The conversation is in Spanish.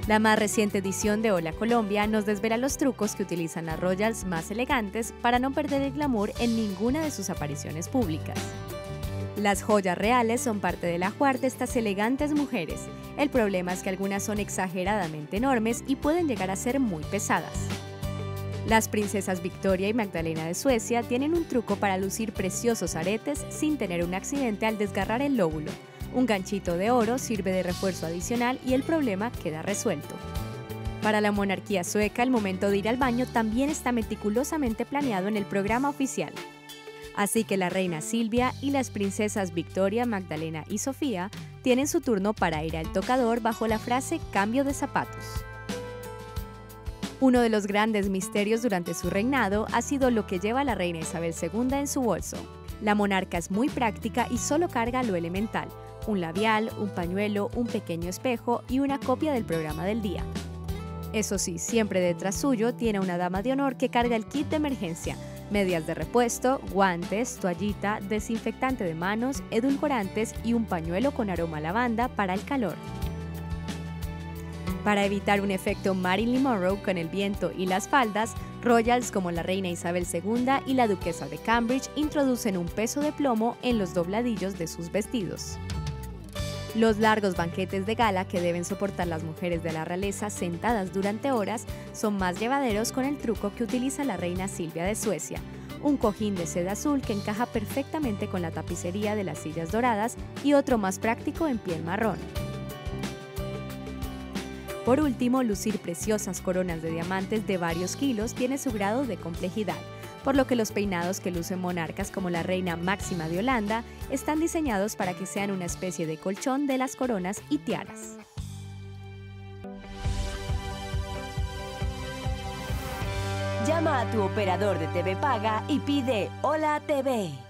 La más reciente edición de Hola Colombia nos desvela los trucos que utilizan las royals más elegantes para no perder el glamour en ninguna de sus apariciones públicas. Las joyas reales son parte del ajuar de estas elegantes mujeres. El problema es que algunas son exageradamente enormes y pueden llegar a ser muy pesadas. Las princesas Victoria y Magdalena de Suecia tienen un truco para lucir preciosos aretes sin tener un accidente al desgarrar el lóbulo. Un ganchito de oro sirve de refuerzo adicional y el problema queda resuelto. Para la monarquía sueca, el momento de ir al baño también está meticulosamente planeado en el programa oficial. Así que la reina Silvia y las princesas Victoria, Magdalena y Sofía tienen su turno para ir al tocador bajo la frase «cambio de zapatos». Uno de los grandes misterios durante su reinado ha sido lo que lleva la reina Isabel II en su bolso. La monarca es muy práctica y solo carga lo elemental: un labial, un pañuelo, un pequeño espejo y una copia del programa del día. Eso sí, siempre detrás suyo tiene una dama de honor que carga el kit de emergencia: medias de repuesto, guantes, toallita, desinfectante de manos, edulcorantes y un pañuelo con aroma a lavanda para el calor. Para evitar un efecto Marilyn Monroe con el viento y las faldas, royals como la reina Isabel II y la duquesa de Cambridge introducen un peso de plomo en los dobladillos de sus vestidos. Los largos banquetes de gala que deben soportar las mujeres de la realeza sentadas durante horas son más llevaderos con el truco que utiliza la reina Silvia de Suecia: un cojín de seda azul que encaja perfectamente con la tapicería de las sillas doradas y otro más práctico en piel marrón. Por último, lucir preciosas coronas de diamantes de varios kilos tiene su grado de complejidad, por lo que los peinados que lucen monarcas como la reina Máxima de Holanda están diseñados para que sean una especie de colchón de las coronas y tiaras. Llama a tu operador de TV Paga y pide Hola TV.